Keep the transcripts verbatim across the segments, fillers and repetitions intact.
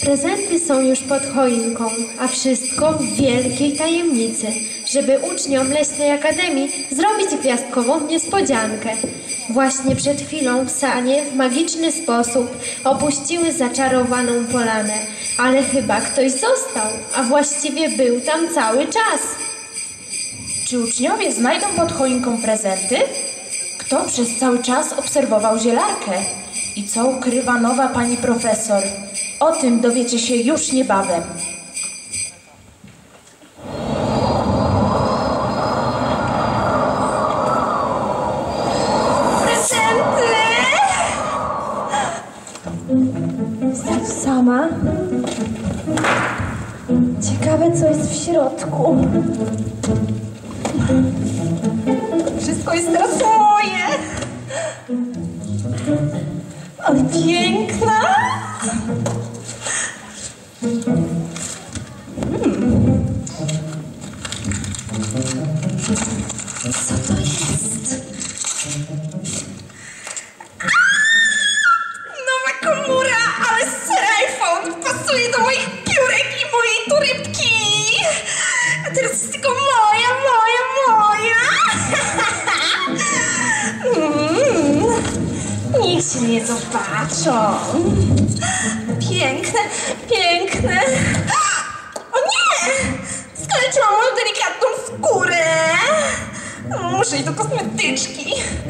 Prezenty są już pod choinką, a wszystko w wielkiej tajemnicy, żeby uczniom Leśnej Akademii zrobić gwiazdkową niespodziankę. Właśnie przed chwilą sanie w magiczny sposób opuściły zaczarowaną polanę, ale chyba ktoś został, a właściwie był tam cały czas. Czy uczniowie znajdą pod choinką prezenty? Kto przez cały czas obserwował zielarkę? I co ukrywa nowa pani profesor? O tym dowiecie się już niebawem. Prezenty! Zostać sama. Ciekawe, co jest w środku. Wszystko jest teraz moje! Ale piękna! Hmm. Co to jest? Nowa komura, ale iPhone pasuje do moich piórek i mojej torebki! A teraz jest tylko moja, moja, moja! Mm. Niech się nie zobaczą. Piękne, piękne. O nie! Skaleczyłam moją delikatną skórę. Muszę iść do kosmetyczki.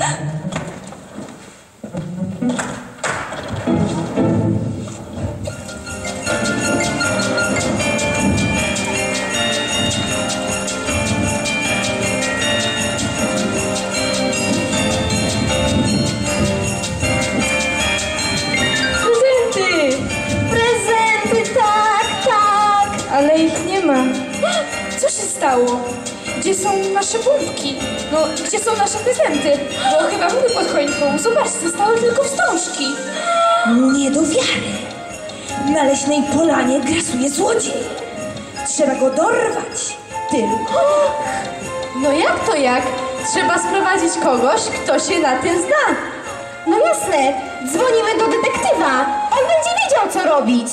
Ale ich nie ma. Co się stało? Gdzie są nasze bombki? No, gdzie są nasze prezenty? Bo chyba były pod choinką. Zobacz, zostały tylko wstążki. Nie do wiary. Na leśnej polanie grasuje złodziej. Trzeba go dorwać. Tylko No jak to jak? Trzeba sprowadzić kogoś, kto się na tym zna. no jasne, dzwonimy do detektywa. On będzie wiedział, co robić.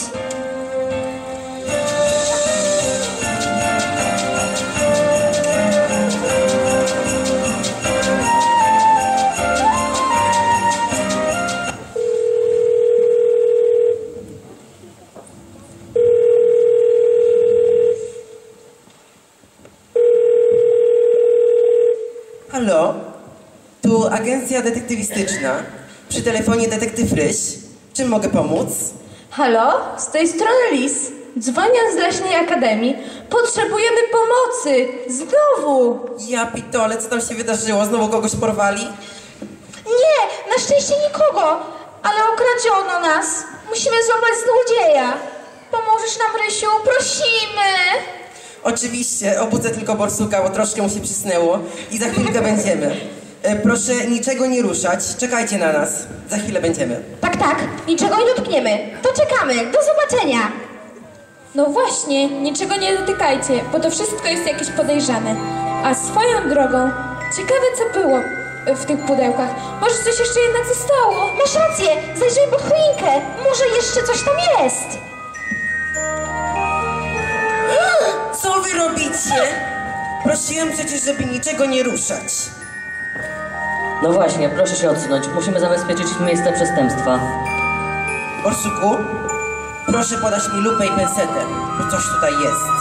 Halo? Tu agencja detektywistyczna. Przy telefonie detektyw Ryś. Czym mogę pomóc? Halo? Z tej strony Lis. Dzwonię z Leśnej Akademii. Potrzebujemy pomocy. Znowu. Ja pitole, co tam się wydarzyło? Znowu kogoś porwali? Nie, na szczęście nikogo, ale okradziono nas. Musimy złapać złodzieja. Pomożesz nam, Rysiu? Prosimy. Oczywiście, obudzę tylko borsuka, bo troszkę mu się przysnęło i za chwilkę będziemy. E, proszę niczego nie ruszać, czekajcie na nas. Za chwilę będziemy. Tak, tak, niczego nie dotkniemy. To czekamy. Do zobaczenia. No właśnie, niczego nie dotykajcie, bo to wszystko jest jakieś podejrzane. A swoją drogą, ciekawe co było w tych pudełkach. Może coś jeszcze jednak zostało? Masz rację, zajrzyj pod choinkę. Może jeszcze coś tam jest. Co wy robicie? Prosiłem przecież, żeby niczego nie ruszać. No właśnie, proszę się odsunąć. Musimy zabezpieczyć miejsce przestępstwa. Borsuku, proszę podać mi lupę i pensetę, bo coś tutaj jest.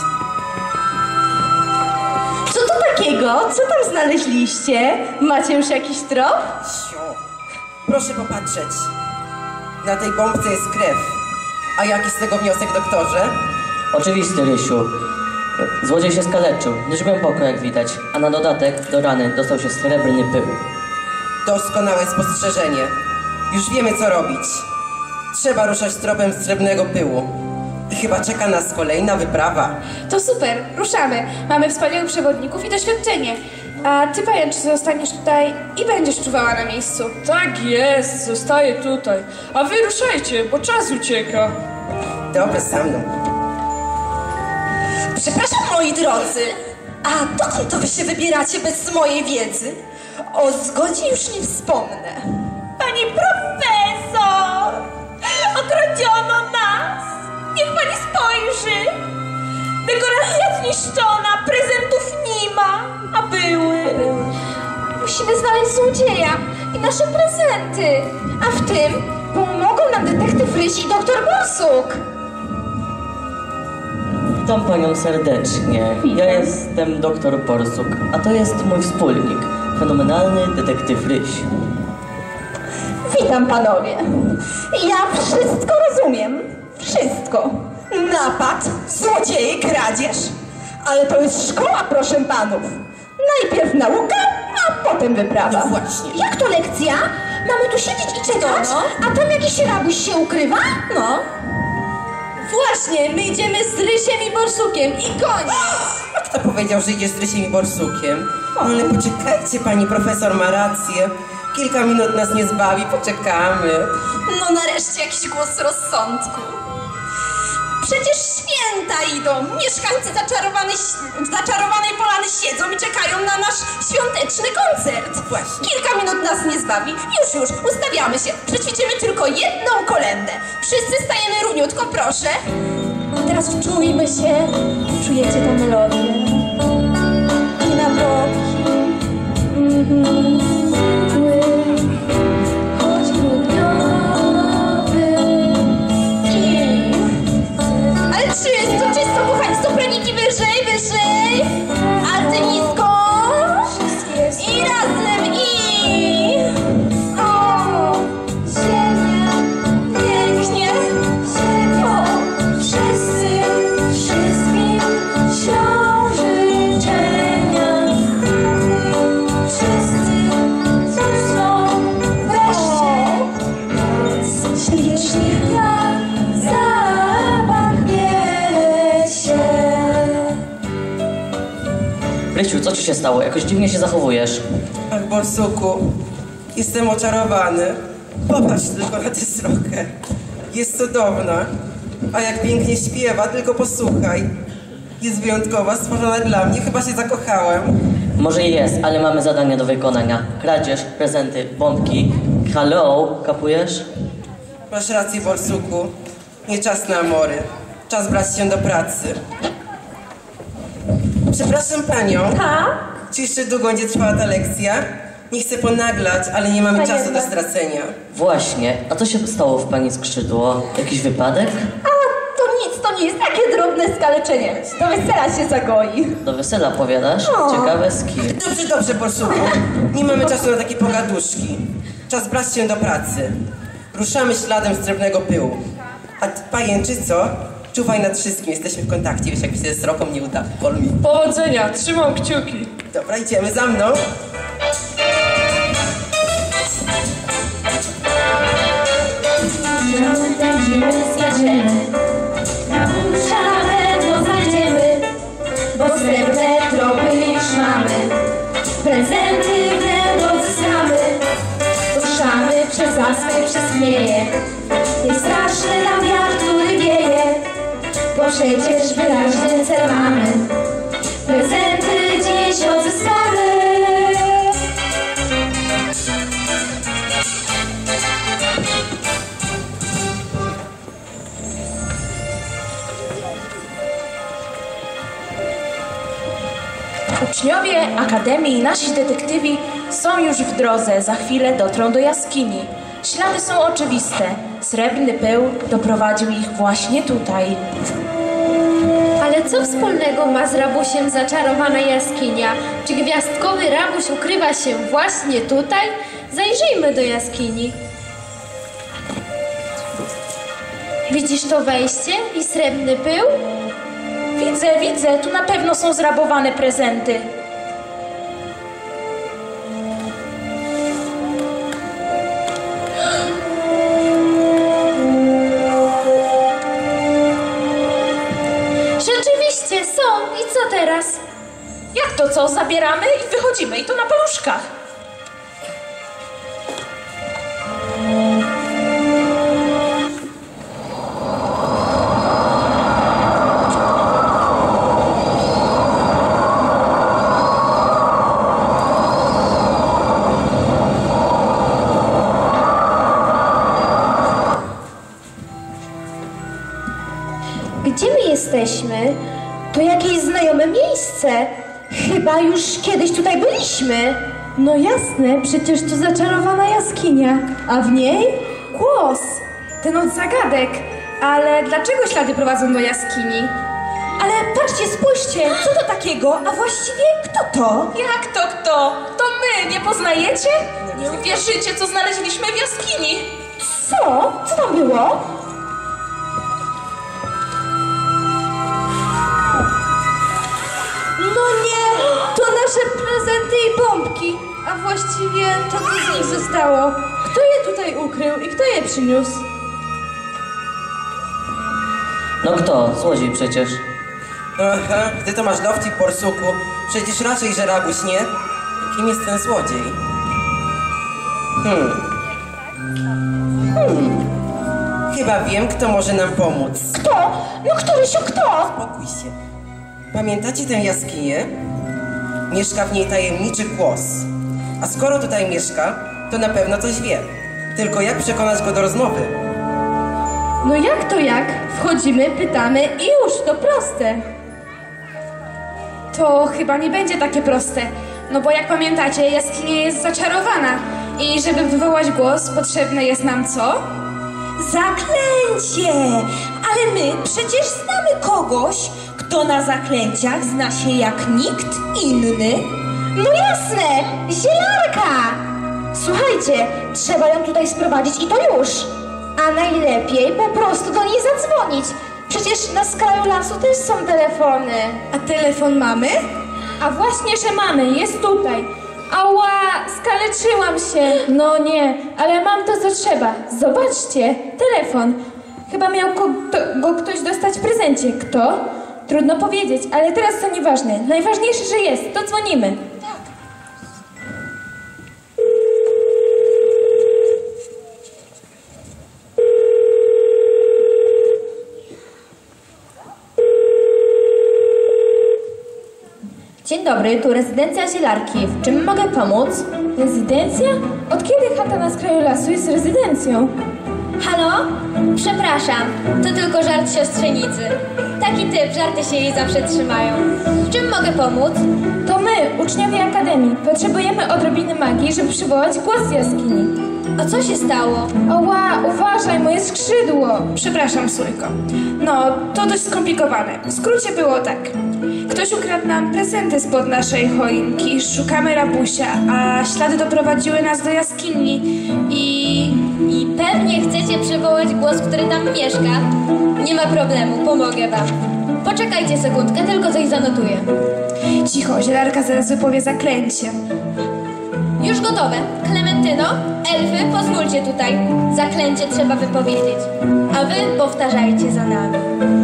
Co to takiego? Co tam znaleźliście? Macie już jakiś trop? Sio. Proszę popatrzeć. Na tej bombce jest krew. A jaki z tego wniosek, doktorze? Oczywiście, Rysiu. Złodziej się skaleczył, dość głęboko jak widać, a na dodatek do rany dostał się srebrny pył. Doskonałe spostrzeżenie. Już wiemy, co robić. Trzeba ruszać tropem srebrnego pyłu. I chyba czeka nas kolejna wyprawa. To super, ruszamy. Mamy wspaniałych przewodników i doświadczenie. A ty, pajęczy, zostaniesz tutaj i będziesz czuwała na miejscu. Tak jest, zostaję tutaj. A wy ruszajcie, bo czas ucieka. Dobra, za mną. Przepraszam, moi drodzy, a dokąd to wy się wybieracie bez mojej wiedzy? O zgodzie już nie wspomnę. Pani profesor! Okradziono nas! Niech musimy znaleźć złodzieja i nasze prezenty. A w tym pomogą nam detektyw Ryś i doktor Borsuk. Witam panią serdecznie. Ja jestem doktor Borsuk, a to jest mój wspólnik, fenomenalny detektyw Ryś. Witam panowie. Ja wszystko rozumiem. Wszystko. Napad, złodzieje, kradzież. Ale to jest szkoła, proszę panów. Najpierw nauka, a potem wyprawa. No właśnie. Jak to lekcja? Mamy tu siedzieć i czekać? No, A tam jakiś rabuś się ukrywa? No. Właśnie, my idziemy z Rysiem i Borsukiem i koniec. A kto powiedział, że idziesz z Rysiem i Borsukiem? Ale poczekajcie, pani profesor ma rację. Kilka minut nas nie zbawi, poczekamy. No nareszcie jakiś głos rozsądku. Przecież święta idą. Mieszkańcy zaczarowanej, zaczarowanej Polany siedzą i czekają na nasz świąteczny koncert. Właśnie. Kilka minut nas nie zbawi. Już, już, ustawiamy się. Przećwiczymy tylko jedną kolędę. Wszyscy stajemy równiutko, proszę. A teraz wczujmy się. Czujecie tę melodię? I na boki. Mhm. Choć grudniowy. I... Ale czysto, czysto, kochani, sopraniki wyżej, wyżej. Alty nisko. I razem i... O, ziemia, pięknie. O, wszyscy, wszystkim ślą życzenia. Wszyscy tu są, weźcie. Ślicznie jak zapach niesie. Rysiu, co ci się stało? Jakoś dziwnie się zachowujesz. Ach, Borsuku, jestem oczarowany. Popatrz tylko na tę srokę. Jest cudowna. A jak pięknie śpiewa, tylko posłuchaj. Jest wyjątkowa, stworzona dla mnie. Chyba się zakochałem. Może i jest, ale mamy zadanie do wykonania. Kradzież, prezenty, bombki. Hello, kapujesz? Masz rację, Borsuku. Nie czas na amory. Czas brać się do pracy. Przepraszam panią. Tak? Czy jeszcze długo będzie trwała ta lekcja? Nie chcę ponaglać, ale nie mamy Panie czasu do Ewa. stracenia. Właśnie. A co się stało w pani skrzydło? Jakiś wypadek? A, to nic, to nie jest takie drobne skaleczenie. Do wesela się zagoi. Do wesela powiadasz? Ciekawe z kim. Dobrze, dobrze, Borsuku. Nie mamy czasu na takie pogaduszki. Czas brać się do pracy. Ruszamy śladem srebrnego pyłu. A ty, pajęczyco, czuwaj nad wszystkim. Jesteśmy w kontakcie. Wiesz, jak mi się z roką nie uda. Pol mi. Powodzenia, trzymam kciuki. Dobra, idziemy za mną. Pędzimy, skaczemy, na pewno znajdziemy, bo srebrne tropy już mamy. Prezenty wnet odzyskamy, ruszamy przez lasy, przez chmieje. Jest straszny nam wiatr, który wieje, bo przecież wyraźny cel mamy. Prezenty dziś odzyskamy. Uczniowie Akademii i nasi detektywi są już w drodze. Za chwilę dotrą do jaskini. Ślady są oczywiste. Srebrny pył doprowadził ich właśnie tutaj. Ale co wspólnego ma z rabusiem zaczarowana jaskinia? Czy gwiazdkowy rabuś ukrywa się właśnie tutaj? Zajrzyjmy do jaskini. Widzisz to wejście i srebrny pył? Widzę, widzę, tu na pewno są zrabowane prezenty. Rzeczywiście są. I co teraz? Jak to co? Zabieramy i wychodzimy i to na paluszkach. Gdzie my jesteśmy? To jakieś znajome miejsce. Chyba już kiedyś tutaj byliśmy. No jasne, przecież to zaczarowana jaskinia. A w niej głos. Ten od zagadek. Ale dlaczego ślady prowadzą do jaskini? Ale patrzcie, spójrzcie, co to takiego? A właściwie kto to? Jak to kto? To my, nie poznajecie? Nie uwierzycie, co znaleźliśmy w jaskini. Co? Co tam było? No nie, to nasze prezenty i bombki. A właściwie to co z nich zostało? Kto je tutaj ukrył i kto je przyniósł? No kto? Złodziej przecież. Aha, ty to masz dowcip, porsuku. Przecież raczej, że rabuś, nie? Kim jest ten złodziej? Hmm. Hmm. Chyba wiem, kto może nam pomóc. Kto? No któryś, kto? Spokój się. Pamiętacie tę jaskinię? Mieszka w niej tajemniczy głos. A skoro tutaj mieszka, to na pewno coś wie. Tylko jak przekonać go do rozmowy? No jak to jak? Wchodzimy, pytamy i już, to proste. To chyba nie będzie takie proste. No bo jak pamiętacie, jaskinia jest zaczarowana. I żeby wywołać głos, potrzebne jest nam co? Zaklęcie! Ale my przecież znamy kogoś, kto na zaklęciach zna się jak nikt inny. No jasne! Zielarka! Słuchajcie, trzeba ją tutaj sprowadzić i to już. A najlepiej po prostu do niej zadzwonić. Przecież na skraju lasu też są telefony. A telefon mamy? A właśnie, że mamy, jest tutaj. Ała, skaleczyłam się. No nie, ale mam to, co trzeba. Zobaczcie, telefon. Chyba miał go, to, go ktoś dostać w prezencie. Kto? Trudno powiedzieć, ale teraz to nieważne. Najważniejsze, że jest, to dzwonimy. Dzień dobry, tu rezydencja Zielarki. W czym mogę pomóc? Rezydencja? Od kiedy chata na skraju lasu jest rezydencją? Halo? Przepraszam, to tylko żart siostrzenicy. Taki typ, żarty się jej zawsze trzymają. W czym mogę pomóc? To my, uczniowie Akademii. Potrzebujemy odrobiny magii, żeby przywołać głos z jaskini. A co się stało? Oła, uważaj, moje skrzydło. Przepraszam, Sójko. No, to dość skomplikowane. W skrócie było tak. Ktoś ukradł nam prezenty spod naszej choinki. Szukamy rabusia, a ślady doprowadziły nas do jaskini i... I pewnie chcecie przywołać głos, który tam mieszka. Nie ma problemu, pomogę wam. Poczekajcie sekundkę, tylko coś zanotuję. Cicho, Zielarka zaraz wypowie zaklęcie. Już gotowe. Klementyno, elfy, pozwólcie tutaj. Zaklęcie trzeba wypowiedzieć. A wy powtarzajcie za nami.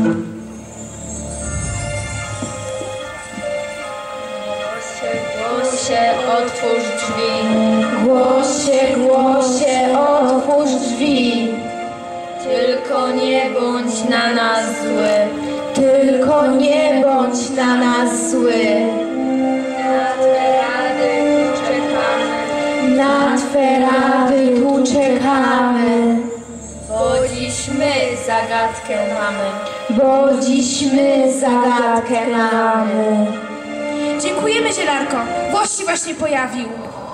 Głosie, otwórz drzwi. Głosie, głosie, otwórz drzwi. Tylko nie bądź na nas zły. Tylko nie bądź na nas zły. Na twe rady czekamy. Na twe rady tu czekamy. Bo dziś my zagadkę mamy. Bo dziś my zagadkę mamy. Dziękujemy, Zielarko. Gość się właśnie pojawił.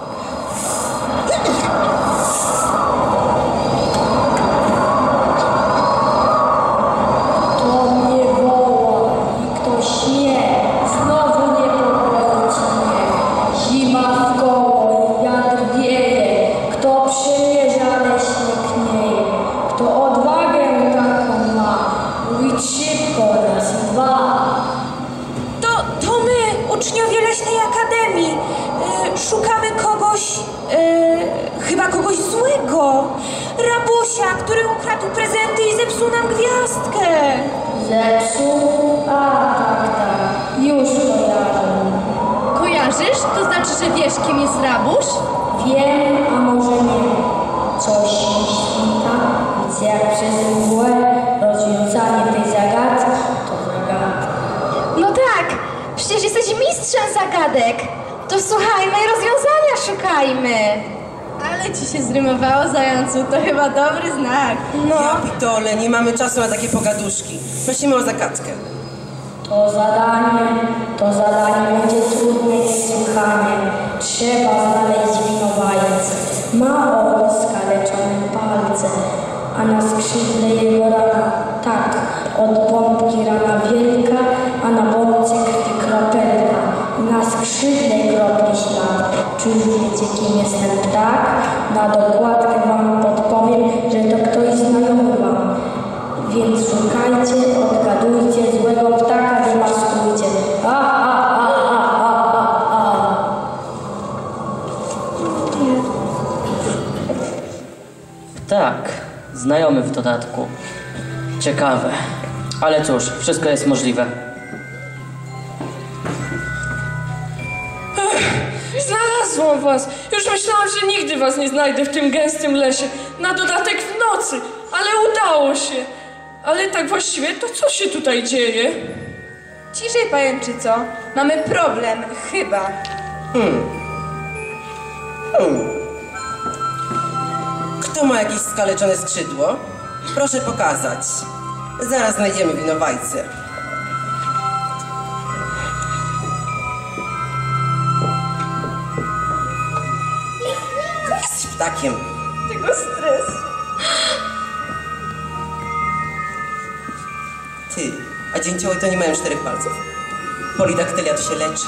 To mnie woła i ktoś nie, znowu nie powróci mnie. Zima w koło, wiatr wieje, kto przymierza leśnie knieje. Kto odwagę taką ma, mówić szybko raz i dwa. To, to my, uczniowie Leśnej Akademii. Y, szukamy kogoś, y, chyba kogoś złego. Rabusia, który ukradł prezenty i zepsuł nam gwiazdkę. Zepsuł? A, tak, tak. Już kojarzę. Kojarzysz? To znaczy, że wiesz, kim jest rabuś? Wiem, a może nie. Coś mi świta, więc jak przez mgłę rozwiązanie tej zagadki, to zagadka. No tak, przecież jesteś mistrzem zagadek. To słuchajmy i rozwiązania szukajmy. Ale ci się zrymowało, zającu, to chyba dobry znak. No. Ja pitole, nie mamy czasu na takie pogaduszki. Prosimy o zagadkę. To zadanie, to zadanie będzie trudne niesłychanie. Trzeba znaleźć winowajcę. Ma owo skaleczone palce, a na skrzydle jego rana, tak, od bombki rana wielka, a na bombce krwi kropelka. Na skrzydle kropli ślad. Czy już wiecie, kim jest ten ptak? Na dokładkę wam podpowiem, że to ktoś znajomy wam. Więc szukajcie, odgadujcie, złego ptaka demaskujcie. A, a, a, a, a, a, a. Tak, znajomy w dodatku. Ciekawe. Ale cóż, wszystko jest możliwe. Znalazłam was! Już myślałam, że nigdy was nie znajdę w tym gęstym lesie. Na dodatek w nocy, ale udało się. Ale tak właściwie to co się tutaj dzieje? Ciszej, pajęczyco. Mamy problem, chyba. Hmm. Hmm. Kto ma jakieś skaleczone skrzydło? Proszę pokazać. Zaraz znajdziemy winowajcę. Jesteś ptakiem. Tego stres. Ty, a dzięcioły to nie mają czterech palców? Polidaktylia to się leczy.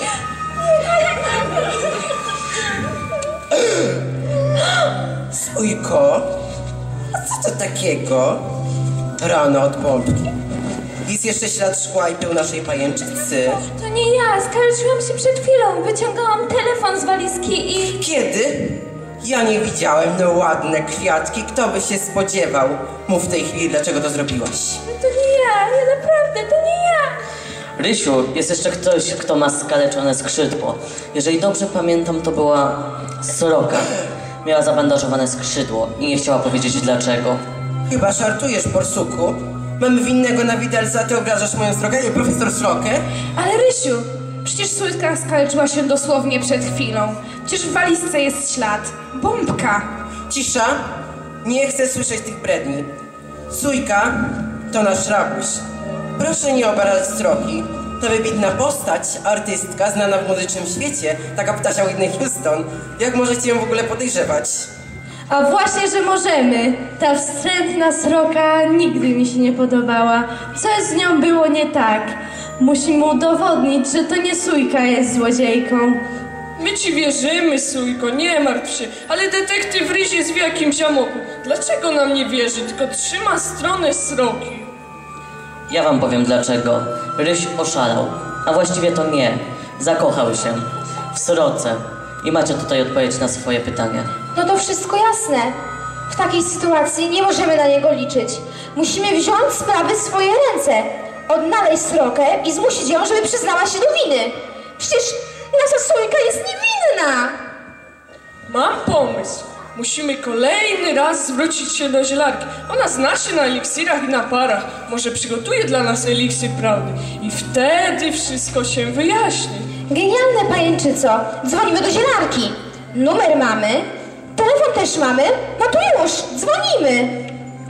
Sójko, a co to takiego? Rana od bombki. Jest jeszcze ślad szkła i pył naszej pajęczycy. To nie ja, skaleczyłam się przed chwilą. Wyciągałam telefon z walizki i... Kiedy? Ja nie widziałem, no ładne kwiatki. Kto by się spodziewał? Mów w tej chwili, dlaczego to zrobiłaś. No to nie ja, ja naprawdę, to nie ja. Rysiu, jest jeszcze ktoś, kto ma skaleczone skrzydło. Jeżeli dobrze pamiętam, to była sroka. Miała zabandażowane skrzydło i nie chciała powiedzieć dlaczego. Chyba żartujesz, borsuku. Mamy winnego na widelca, a ty obrażasz moją srokę i profesor Srokę? Ale Rysiu, przecież Sójka skaleczyła się dosłownie przed chwilą. Przecież w walizce jest ślad. Bombka. Cisza! Nie chcę słyszeć tych bredni. Sójka to nasz rabuś. Proszę nie obrażać sroki. To wybitna postać, artystka znana w muzycznym świecie, taka ptasia Whitney Houston. Jak możecie ją w ogóle podejrzewać? A właśnie, że możemy. Ta wstrętna sroka nigdy mi się nie podobała. Coś z nią było nie tak. Musimy udowodnić, że to nie Sójka jest złodziejką. My ci wierzymy, Sójko, nie martw się. Ale detektyw Ryś jest w jakimś amoku. Dlaczego nam nie wierzy, tylko trzyma stronę sroki? Ja wam powiem dlaczego. Ryś oszalał, a właściwie to nie. Zakochał się w sroce. I macie tutaj odpowiedź na swoje pytanie. No to wszystko jasne. W takiej sytuacji nie możemy na niego liczyć. Musimy wziąć sprawy w swoje ręce. Odnaleźć srokę i zmusić ją, żeby przyznała się do winy. Przecież nasza Sójka jest niewinna. Mam pomysł. Musimy kolejny raz zwrócić się do zielarki. Ona zna się na eliksirach i na parach. Może przygotuje dla nas eliksir prawdy. I wtedy wszystko się wyjaśni. Genialne, pajęczyco. Dzwonimy do zielarki. Numer mamy, telefon też mamy. No to już, dzwonimy.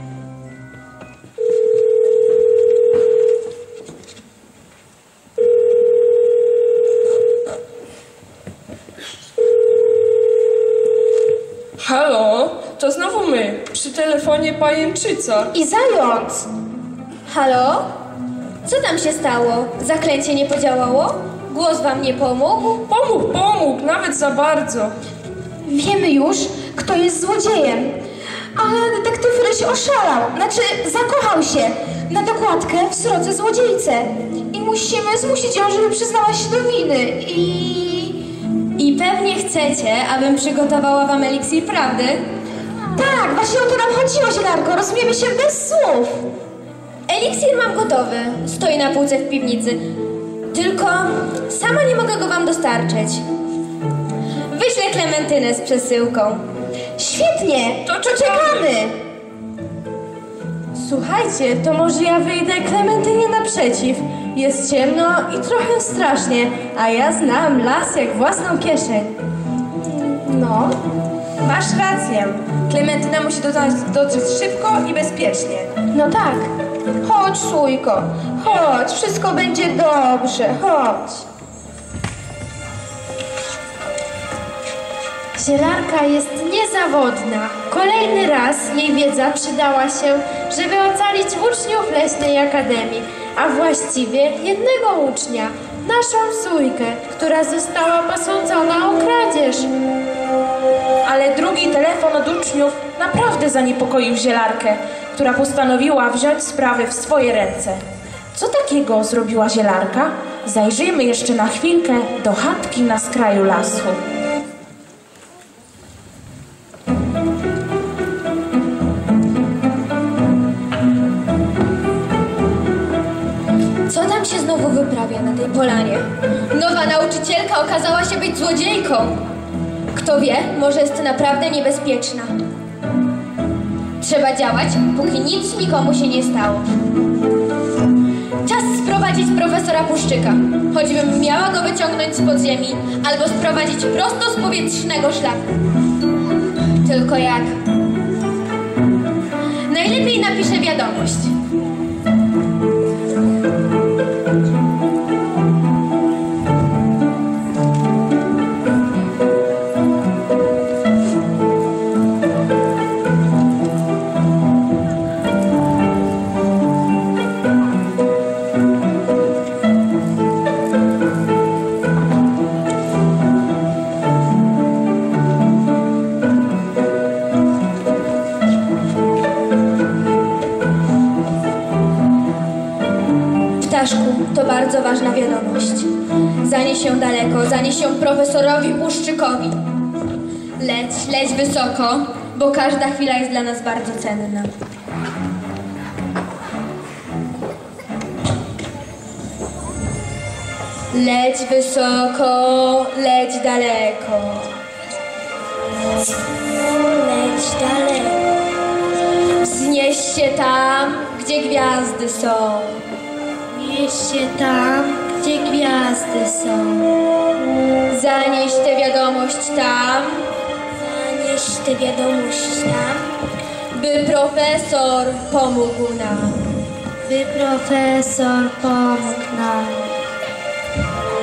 Halo, to znowu my. Przy telefonie pajęczyca. I zając. Halo? Co tam się stało? Zaklęcie nie podziałało? Głos wam nie pomógł? Pomógł, pomógł, nawet za bardzo. Wiemy już, kto jest złodziejem. Ale detektyw Ryś oszalał. Znaczy, zakochał się na dokładkę w sroce złodziejce. I musimy zmusić ją, żeby przyznała się do winy. I... I pewnie chcecie, abym przygotowała wam eliksir prawdy? Tak, właśnie o to nam chodziło, zielarko. Rozumiemy się bez słów. Eliksir mam gotowy. Stoi na półce w piwnicy. Tylko sama nie mogę go wam dostarczyć. Wyślę Klementynę z przesyłką. Świetnie, To to czekamy. czekamy. Słuchajcie, to może ja wyjdę Klementynie naprzeciw. Jest ciemno i trochę strasznie, a ja znam las jak własną kieszeń. No. Masz rację. Klementyna musi dotrzeć, dotrzeć szybko i bezpiecznie. No tak. Chodź, Sójko. Chodź, wszystko będzie dobrze. Chodź. Zielarka jest niezawodna. Kolejny raz jej wiedza przydała się, żeby ocalić uczniów Leśnej Akademii, a właściwie jednego ucznia, naszą Sójkę, która została posądzona o kradzież. Ale drugi telefon od uczniów naprawdę zaniepokoił Zielarkę, która postanowiła wziąć sprawy w swoje ręce. Co takiego zrobiła Zielarka? Zajrzyjmy jeszcze na chwilkę do chatki na skraju lasu. Co tam się znowu wyprawia na tej polanie? Nowa nauczycielka okazała się być złodziejką. Kto wie, może jest naprawdę niebezpieczna. Trzeba działać, póki nic nikomu się nie stało. Czas sprowadzić profesora Puszczyka. Choćbym miała go wyciągnąć z podziemi, albo sprowadzić prosto z powietrznego szlaku. Tylko jak? Najlepiej napiszę wiadomość. To bardzo ważna wiadomość. Zanieś ją daleko, zanieś ją profesorowi Puszczykowi. Leć, leć wysoko, bo każda chwila jest dla nas bardzo cenna. Leć wysoko, leć daleko. Leć daleko. Wznieś się tam, gdzie gwiazdy są. Wznieś się tam, gdzie gwiazdy są. Zanieś tę wiadomość tam. Zanieś tę wiadomość tam, by profesor pomógł nam. by profesor pomógł nam.